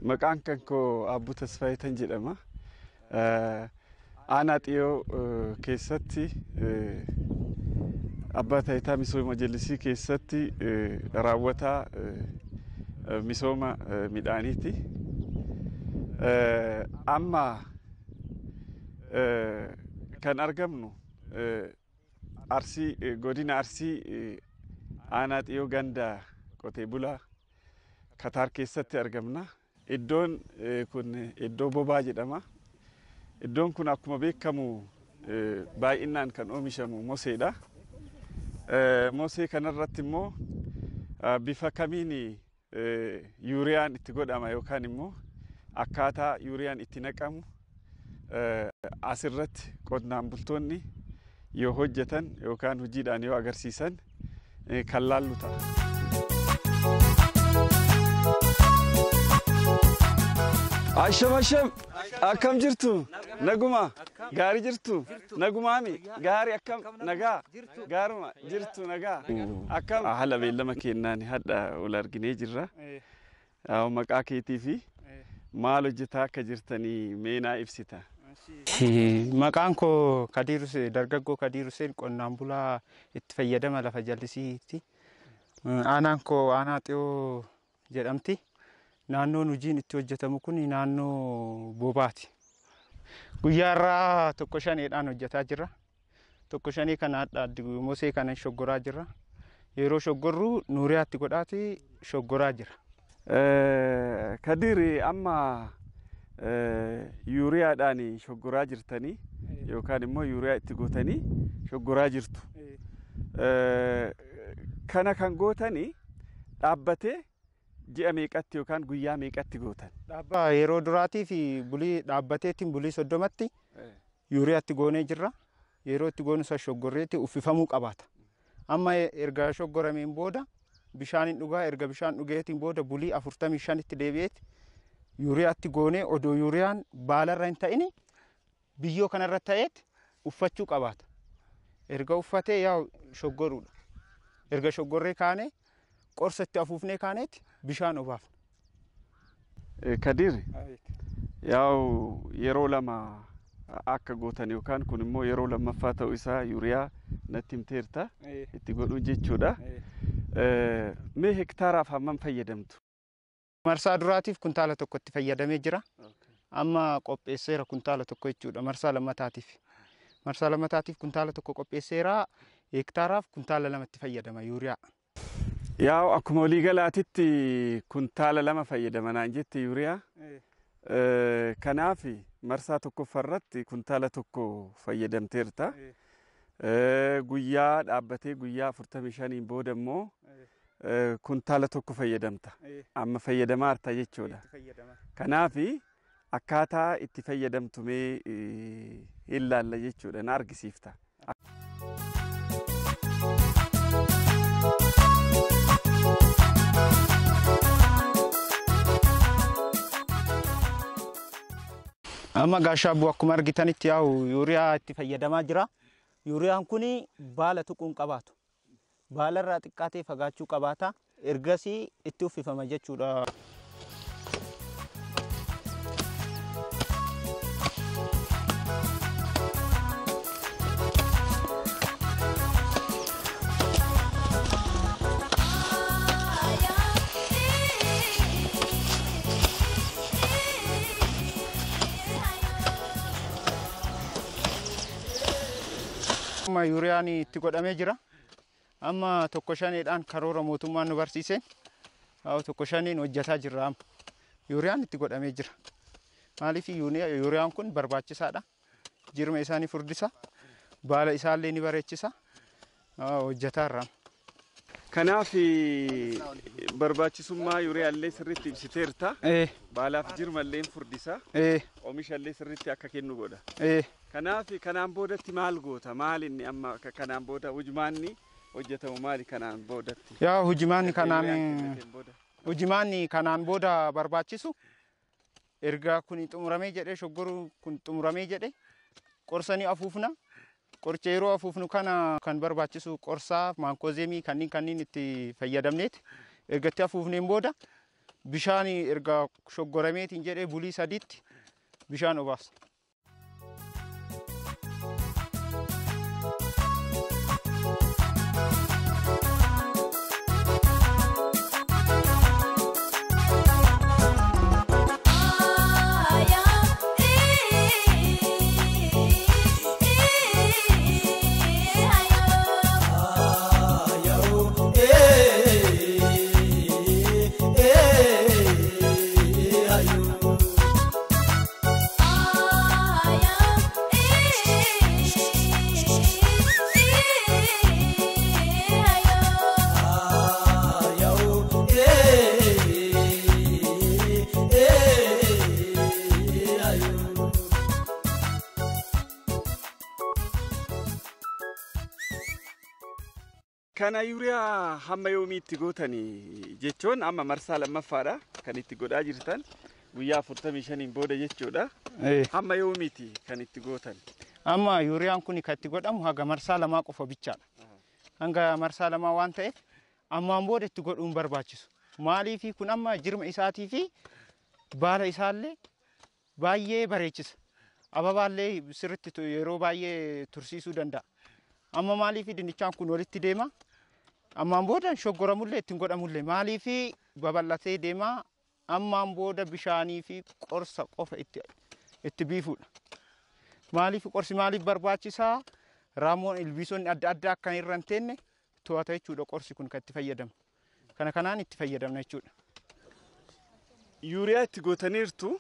Maqaan kan koo Abbuu Tasfaayitan jedhama. Aanaa Xiyoo keessatti abbaa taayitaa misooma jallisii keessatti raawwataa misooma midhaaniiti. Amma kan argamnu Arsii godina Arsii aanaa Xiyoo ganda qotee bulaa Kataar keessatti argamna. Iddoon kun iddoo bobaa jedhama. Iddoon kun akkuma beekamu baay'inaan kan oomishamu moseedha. Mosee kanarratti immoo bifa kamiin yuuriyaan itti godhama yookaan immoo akkaataa yuuriyaan itti naqamu asirratti qonnaan bultoonni yoo hojjetan yookaan hojiidhaan yoo agarsiisan kan laallu ta'a. Asham akkam jirtu naguma gaarii jirtu nagumaami gaarii akkam nagaa gaaruma jirtu nagaa akkam haala beellama kennaan hadda ol arginee jirra. Maqaa keetii fi maal hojjetaa akka jirtanii meenaa ibsita. Maqaan koo dargaggoo Kadiir Hussein qonnaan bulaa itti fayyadama lafa jallisiiti. Aanaan koo aanaa Xiyoo jedhamti. Naannoon hojiin itti hojjetamu kun naannoo bobaati. Guyyaa irraa 1-5 hojjetaa jirra. 1-5 kana mosee kana shoggoraa jirra. Yeroo shoggorru nuuriyaatti godhaati shoggoraa jira. Kadiir amma yuuriyaadhaan shoggoraa jirtanii yookaan immoo yuuriyaa itti gootanii shoggoraa jirtu. Kana kan gootanii dhaabbatee ji'a meeqatti yookaan guyyaa meeqatti gootan? Yeroo duraatii fi bulii dhaabbateetiin bulii 30tti yuuriyaatti goonee jirra. Yeroo itti goonu isa shoggorreetti uffifamuu qabaata. Amma erga shoggorameen booda bishaan dhugaa erga bishaan dhugeetiin booda bulii 45tti deebi'eeti yuuriyaatti goonee odoo yuuriyaan baalarra hin ta'ini biyyoo kanarra ta'eeti uffachuu qabaata. Erga uffatee yaa shoggoruudha. Erga shoggorree kaanee qorsa itti afuufnee kaaneeti bishaan obaafna. Kadiir yaa'u yeroo lama akka gootan yookaan kun immoo yeroo lammaffaa ta'uu isaa yuuriyaa natti himteerta itti godhuu jechuudha. Mee hektaaraaf hammam fayyadamtu? Marsaa duraatiif kuntaala tokko itti fayyadamee jira. Amma qopheesseera kuntaala tokko jechuudha marsaa lammataatiif. Marsaa lammataatiif kuntaala tokko qopheesseera hektaaraaf kuntaala 2 itti fayyadama yuuriyaa. Yaa'u akkuma waliigalaatitti kuntaala 2 fayyadamanaan jette yuuriyaa. Kanaaf marsaa tokkoffaarratti kuntaala 1 fayyadamteerta. Guyyaa dhaabbatee guyyaa 45 booda immoo kuntaala 1 fayyadamta. Amma fayyadamaa harta jechuudha. Kanaaf akkaataa itti fayyadamtu mee hin laalla jechuudha na argisiifta. Amma gaashaa bu'aa akkuma argitanitti yaa'u yuuriyaa itti fayyadamaa jira. Yuuriyaan kun baala tuquun qabaatu. Baala irraa xiqqaatee fagaachuu qabaata. Ergasii itti uffifama jechuudha. Amma yuuriyaan itti godhamee jira. Amma 1-5dhaan karoora mootummaan nu barsiiseen 1-5 hojjetaa jirra. Amma yuuriyaan itti godhamee jira. Maaliif yuuriyaan kun barbaachisaadha. Jirma isaanii furdisa. Baala isaallee ni bareechisa. Hojjetaa irraa. Kanaaf barbaachisummaa yuuriyaallee sirriitti ibsiteerta. Baalaaf jirmallee furdisa. Oomishallee sirriitti akka kennu godha. Kanaaf kanaan boodatti maal goota? Maal inni amma kanaan booda hujumaanni hojjetamu maali kanaan boodatti? Yaa hujumaanni kanaan booda barbaachisu erga kun xumuramee jedhee shoggoru kun xumuramee jedhee qorsanii afuufna. Qorcha yeroo afuufnu kana kan barbaachisu qorsaa maankozeemii kanneen itti fayyadamneeti. Ergatti afuufneen booda bishaani erga shoggorameetiin jedhee bulii sadiitti bishaan obaasa. Kana yuuriyaa hamma yoomiitti gootanii jechuun amma marsaa lammaffaadha kan itti godhaa jirtan guyyaa 45 booda jechuudha. Hamma yoomiitti kan itti gootan? Amma yuuriyaan kun kan itti godhamu haga marsaa lamaa qofa bichaadha. Hanga marsaa lamaa waan ta'eef ammaan booda itti godhuun barbaachisu. Maaliif kun amma jirma isaatii fi baala isaallee baay'ee bareechisa. Ababaallee sirriitti yeroo baay'ee tursiisuu danda'a. Amma maaliif dinnichaan kun walitti deema? Ammaan booda shoggoramullee ittiin godhamullee maaliif babal'atee deema? Ammaan booda bishaanii fi qorsa qofa itti biifuudha. Maaliif qorsi maaliif barbaachisaa? Raamoon ilbiisonni adda addaa akka irra hin teenne to'ata jechuudha qorsi kun kan itti fayyadamu. Kanaan itti fayyadamna jechuudha. Yuuriyaa itti gootaniirtu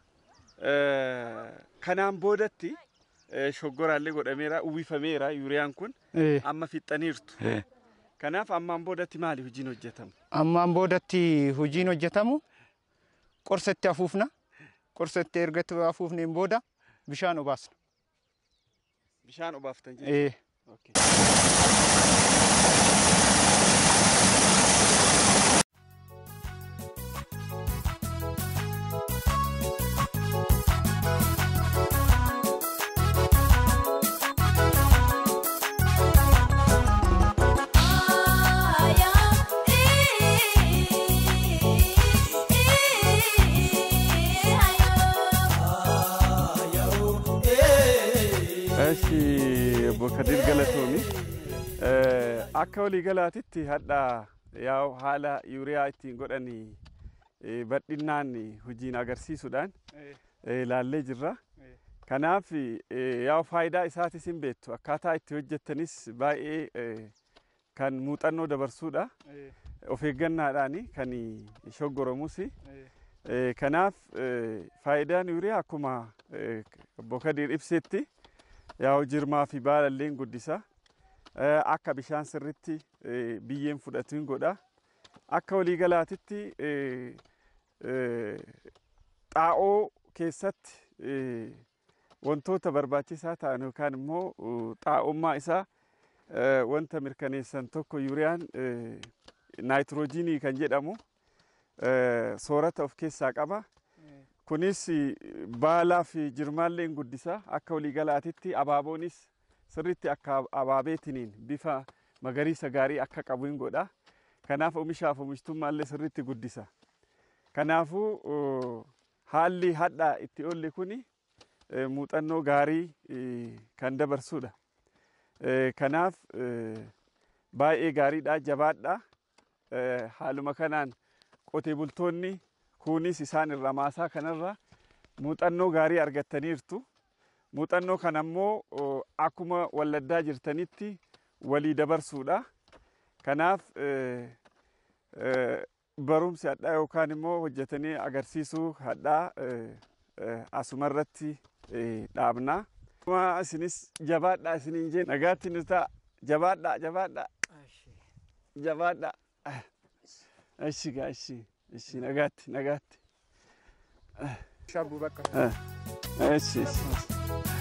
kanaan boodatti shoggoraallee godhameera uwwifameera yuuriyaan kun amma fixxaniirtu. Kanaaf ammaan boodatti maali hojiin hojjetamu? Ammaan boodatti hojiin hojjetamu qorsatti afuufna. Qorsatti ergatti afuufneen booda bishaan obaasna. Bishaan obaaftan jechuudha. Bokadir galatoomii akka walii galaatitti hadhaa yaa haala yuuriyaa ittiin godhanii badhinnaan hojiin agarsiisuudhaan ilaallee jirra. Kanaaf yaa faayidaa isaatis hin beektu akkaataa itti hojjettanis baay'ee kan muuxannoo dabarsuudha. Of eeggannaadhaan kan shoggoramus. Kanaaf faayidaan yuuriyaa akkuma Bokadir ibsetti yaa jirmaa fi baalalleen guddisa. Akka bishaan sirriitti biyyeen fudhatuun godha. Akka walii galaatitti xaa'oo keessatti wantoota barbaachisaa ta'an yookaan immoo xaa'ummaa isaa wanta mirkaneessan tokko yuuriyaan naayitiroojiinii kan jedhamu soorata of keessaa qaba. Kunis baalaa fi jirmaalleen guddisa. Akka walii galaatitti abaaboonis sirriitti akka abaabeetiniin bifa magariisa gaarii akka qabu hin godha. Kanaaf oomishaaf oomishtummaallee sirriitti guddisa. Kanaafuu haalli hadhaa itti oolle kuni muuxannoo gaarii kan dabarsuudha. Kanaaf baay'ee gaariidha, jabaadha. Haaluma kanaan qotee bultoonni kunis isaan irraa maasaa kanarra muuxannoo gaarii argattaniirtu. Muuxannoo kana immoo akkuma walladdaa jirtanitti walii dabarsuudha. Kanaaf barumsi hadhaa yookaan immoo hojjetanii agarsiisuu hadhaa asumarratti dhaabna. Isinis jabaadhaa isiniin jeen nagaatti nu ta'a. Jabaadhaa jabaadhaa. Jabaadhaa. Ashi gaashi. Ishi nagaatti nagaatti. Shabu bakka. Ashi.